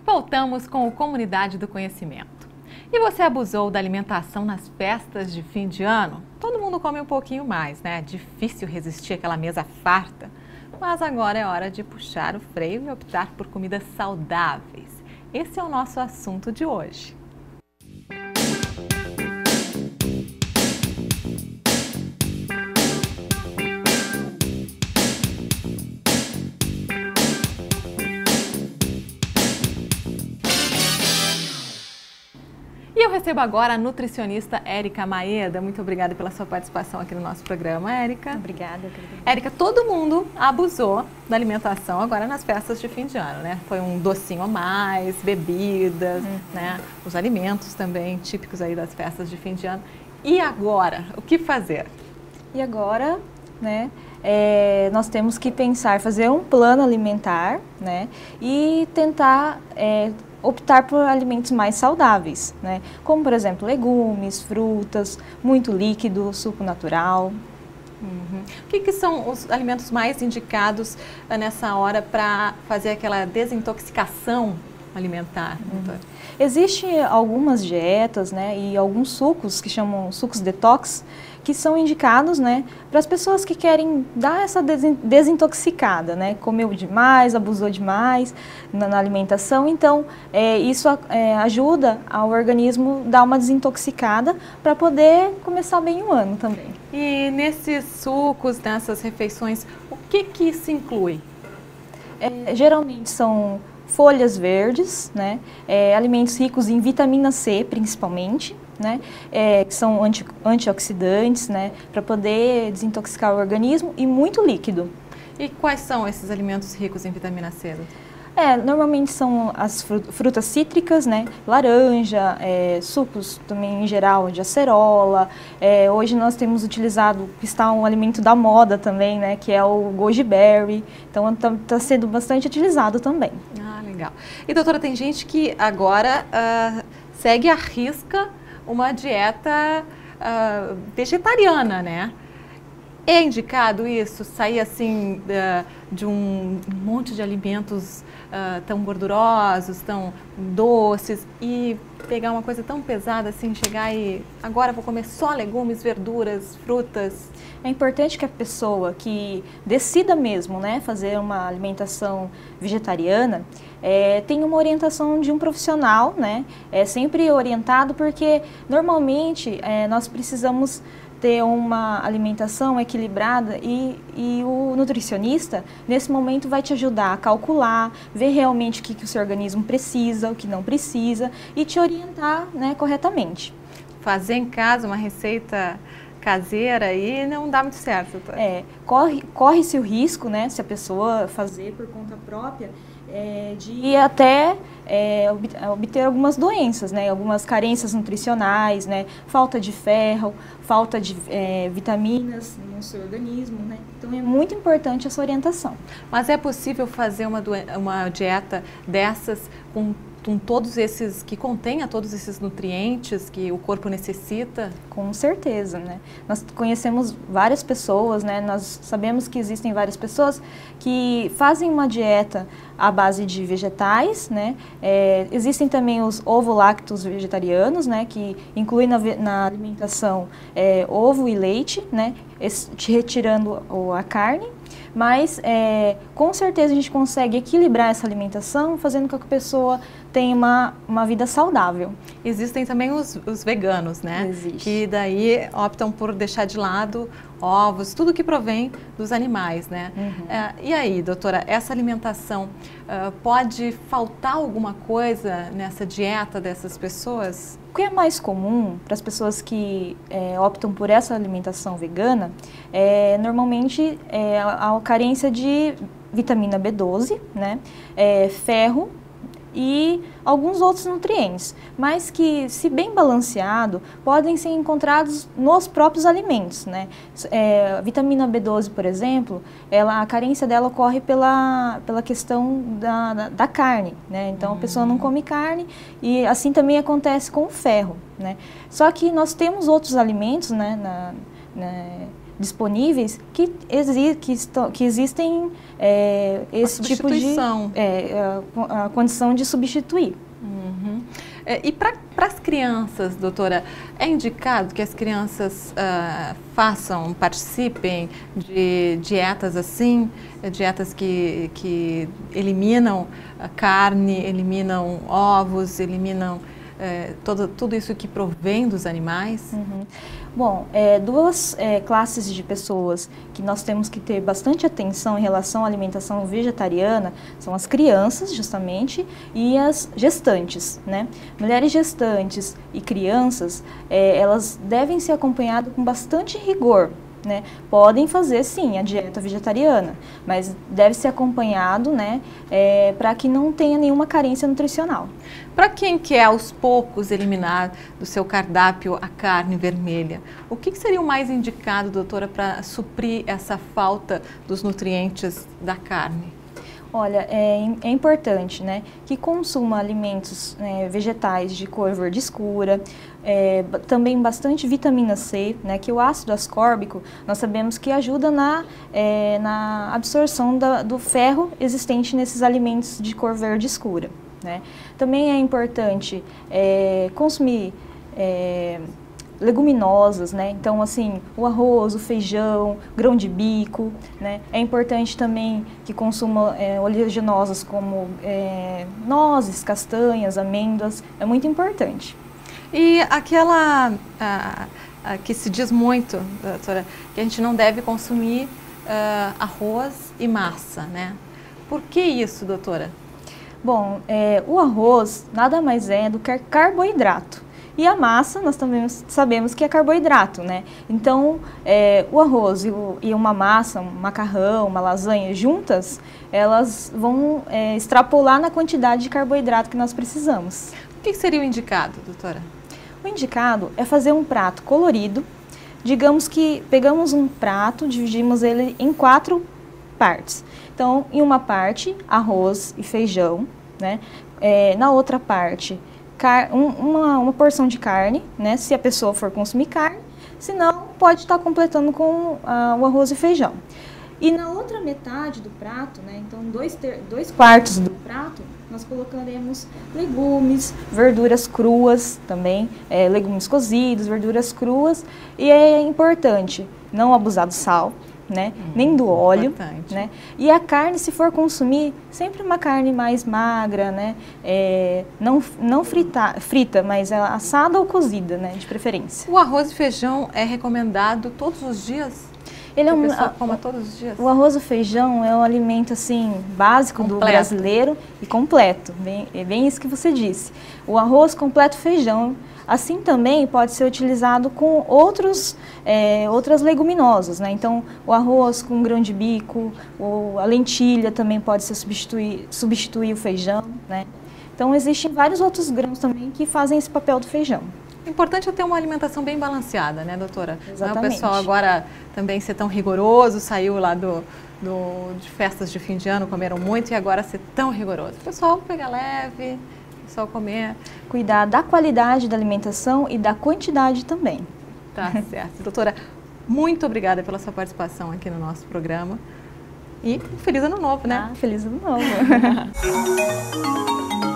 Voltamos com o Comunidade do Conhecimento. E você abusou da alimentação nas festas de fim de ano? Todo mundo come um pouquinho mais, né? Difícil resistir àquela mesa farta. Mas agora é hora de puxar o freio e optar por comidas saudáveis. Esse é o nosso assunto de hoje. E eu recebo agora a nutricionista Érica Maeda. Muito obrigada pela sua participação aqui no nosso programa, Érica. Obrigada. Érica, todo mundo abusou da alimentação agora nas festas de fim de ano, né? Foi um docinho a mais, bebidas, né? Os alimentos também típicos aí das festas de fim de ano. E agora, o que fazer? E agora, né, nós temos que pensar, fazer um plano alimentar, né, e tentar optar por alimentos mais saudáveis, né, como por exemplo legumes, frutas, muito líquido, suco natural. O que são os alimentos mais indicados nessa hora para fazer aquela desintoxicação alimentar, doutora? Existem algumas dietas, né, e alguns sucos que chamam sucos detox, que são indicados, né, para as pessoas que querem dar essa desintoxicada, né, comeu demais, abusou demais na alimentação, então isso ajuda ao organismo dar uma desintoxicada para poder começar bem o ano também. E nesses sucos, nessas refeições, o que se inclui? Geralmente são folhas verdes, né, alimentos ricos em vitamina C, principalmente, né, que são antioxidantes, né, para poder desintoxicar o organismo, e muito líquido. E quais são esses alimentos ricos em vitamina C? Normalmente são as frutas cítricas, né, laranja, sucos também em geral de acerola. Hoje nós temos utilizado, que está um alimento da moda também, né, que é o goji berry. Então está sendo bastante utilizado também. Ah, legal. E doutora, tem gente que agora segue à risca uma dieta vegetariana, né? É indicado isso? Sair assim de um monte de alimentos tão gordurosos, tão doces e pegar uma coisa tão pesada assim, chegar e agora vou comer só legumes, verduras, frutas? É importante que a pessoa que decida mesmo, né, fazer uma alimentação vegetariana, tenha uma orientação de um profissional, né? É sempre orientado porque normalmente nós precisamos ter uma alimentação equilibrada e o nutricionista, nesse momento, vai te ajudar a calcular, ver realmente o que o seu organismo precisa, o que não precisa e te orientar, né, corretamente. Fazer em casa uma receita caseira aí não dá muito certo, doutora. Corre-se o risco, né, se a pessoa fazer por conta própria, de ir até obter algumas doenças, né, algumas carências nutricionais, né, falta de ferro, falta de vitaminas no seu organismo, né, então é muito importante essa orientação. Mas é possível fazer uma dieta dessas com todos esses, que contenha todos esses nutrientes que o corpo necessita? Com certeza, né? Nós conhecemos várias pessoas, né? Nós sabemos que existem várias pessoas que fazem uma dieta à base de vegetais, né? Existem também os ovo-lactos vegetarianos, né? Que incluem na alimentação ovo e leite, né? Retirando a carne. Mas, com certeza, a gente consegue equilibrar essa alimentação, fazendo com que a pessoa tenha uma vida saudável. Existem também os veganos, né? Existe. Que daí optam por deixar de lado ovos, tudo que provém dos animais, né? E aí, doutora, essa alimentação, pode faltar alguma coisa nessa dieta dessas pessoas? O que é mais comum para as pessoas que optam por essa alimentação vegana, normalmente a carência de vitamina B12, né, ferro e alguns outros nutrientes, mas que, se bem balanceado, podem ser encontrados nos próprios alimentos, né? A vitamina B12, por exemplo, a carência dela ocorre pela questão da carne, né? Então a pessoa não come carne e assim também acontece com o ferro, né? Só que nós temos outros alimentos, né, disponíveis que existem esse tipo de a condição de substituir. Uhum. E para as crianças, doutora, é indicado que as crianças participem de dietas assim, dietas que eliminam a carne, eliminam ovos, eliminam tudo isso que provém dos animais? Uhum. Bom, duas classes de pessoas que nós temos que ter bastante atenção em relação à alimentação vegetariana são as crianças, justamente, e as gestantes, né? Mulheres gestantes e crianças, elas devem ser acompanhadas com bastante rigor, né? Podem fazer sim a dieta vegetariana, mas deve ser acompanhado, né, para que não tenha nenhuma carência nutricional. Para quem quer aos poucos eliminar do seu cardápio a carne vermelha, o que seria o mais indicado, doutora, para suprir essa falta dos nutrientes da carne? Olha, é importante, né, que consuma alimentos vegetais de cor verde escura, também bastante vitamina C, né, que o ácido ascórbico nós sabemos que ajuda na absorção do ferro existente nesses alimentos de cor verde escura, né. Também é importante consumir leguminosas, né? Então, assim, o arroz, o feijão, grão de bico, né? É importante também que consuma oleaginosas como nozes, castanhas, amêndoas, é muito importante. E aquela que se diz muito, doutora, que a gente não deve consumir arroz e massa, né? Por que isso, doutora? Bom, o arroz nada mais é do que carboidrato. E a massa, nós também sabemos que é carboidrato, né? Então, o arroz e uma massa, um macarrão, uma lasanha juntas, elas vão extrapolar na quantidade de carboidrato que nós precisamos. O que seria o indicado, doutora? O indicado é fazer um prato colorido. Digamos que pegamos um prato, dividimos ele em 4 partes. Então, em uma parte, arroz e feijão, né? Na outra parte, uma porção de carne, né, se a pessoa for consumir carne, senão pode estar completando com o arroz e feijão. E na outra metade do prato, né, então 2/4 do prato, nós colocaremos legumes, verduras cruas também, legumes cozidos, verduras cruas, e é importante não abusar do sal, né? Nem do óleo, né? E a carne, se for consumir, sempre uma carne mais magra, né? Não frita, mas assada ou cozida, né? De preferência. O arroz e feijão é recomendado todos os dias? Ele a pessoa coma todos os dias? O arroz e feijão é um alimento assim básico do brasileiro e completo. É bem isso que você disse. O arroz completo feijão. Assim também pode ser utilizado com outras leguminosas, né? Então, o arroz com grão de bico, a lentilha também pode ser substituir o feijão, né? Então, existem vários outros grãos também que fazem esse papel do feijão. O importante é ter uma alimentação bem balanceada, né, doutora? Exatamente. Não é o pessoal agora também ser tão rigoroso, saiu lá de festas de fim de ano, comeram muito e agora ser tão rigoroso. O pessoal pega leve, só comer. Cuidar da qualidade da alimentação e da quantidade também. Tá certo. Doutora, muito obrigada pela sua participação aqui no nosso programa. E feliz ano novo, né? Feliz ano novo.